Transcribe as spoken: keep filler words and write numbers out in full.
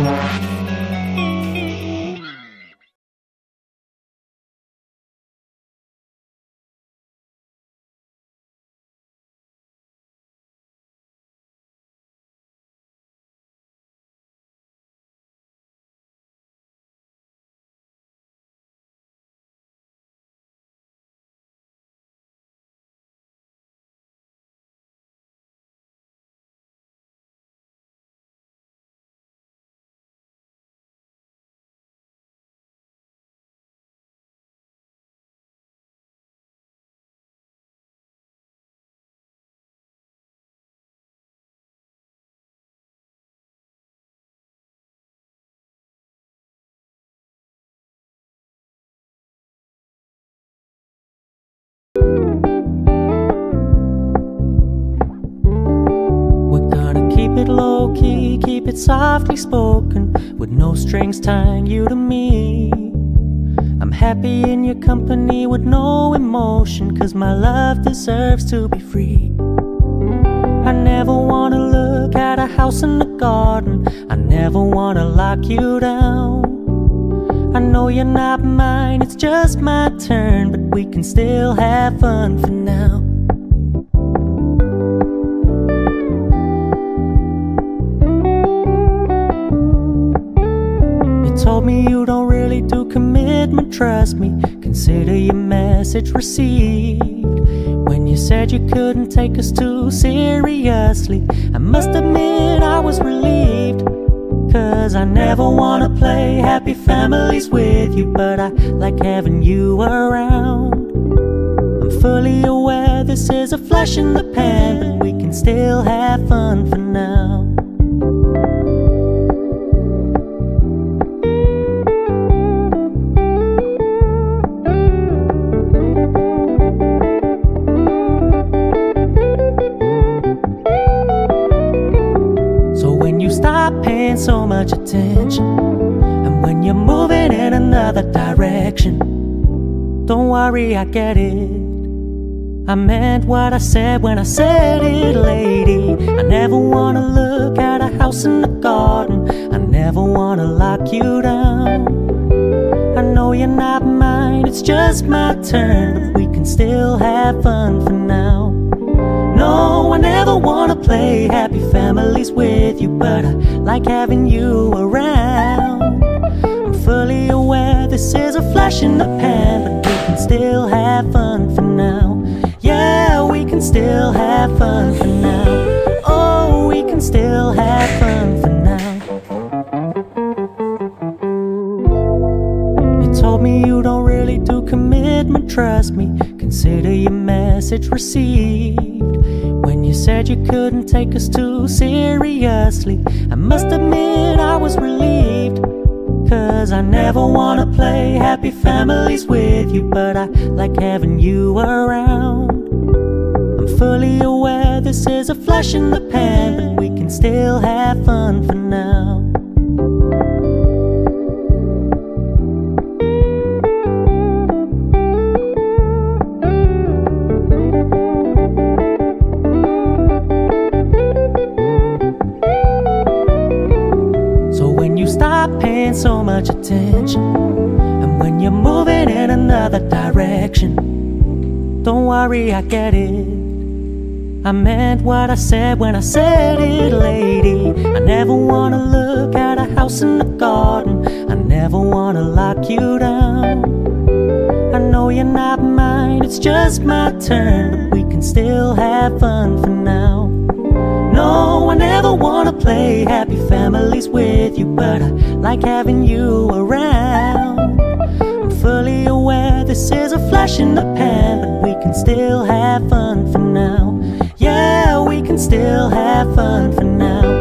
Low key, keep it softly spoken, with no strings tying you to me. I'm happy in your company with no emotion, 'cause my love deserves to be free. I never wanna look at a house in the garden, I never wanna lock you down. I know you're not mine, it's just my turn, but we can still have fun for now. Told me you don't really do commitment, trust me, consider your message received. When you said you couldn't take us too seriously, I must admit I was relieved. 'Cause I never wanna play happy families with you, but I like having you around. I'm fully aware this is a flash in the pan, but we can still have fun for now. Stop paying so much attention, and when you're moving in another direction, don't worry, I get it. I meant what I said when I said it, lady. I never wanna look at a house in the garden, I never wanna lock you down. I know you're not mine, it's just my turn, but we can still have fun for now. No, I never wanna play happy families with you, but I like having you around. I'm fully aware this is a flash in the pan, but we can still have fun for now. Yeah, we can still have fun for now. Oh, we can still have fun for now. You told me you don't really do commitment, trust me, consider your message received. When you said you couldn't take us too seriously, I must admit I was relieved. 'Cause I never wanna play happy families with you, but I like having you around. I'm fully aware this is a flash in the pan, but we can still have fun for now. Stop paying so much attention, and when you're moving in another direction, don't worry, I get it. I meant what I said when I said it, lady. I never wanna look at a house in the garden, I never wanna lock you down. I know you're not mine, it's just my turn, but we can still have fun for now. No, I never wanna play happy families with you, but I like having you around. I'm fully aware this is a flash in the pan, but we can still have fun for now. Yeah, we can still have fun for now.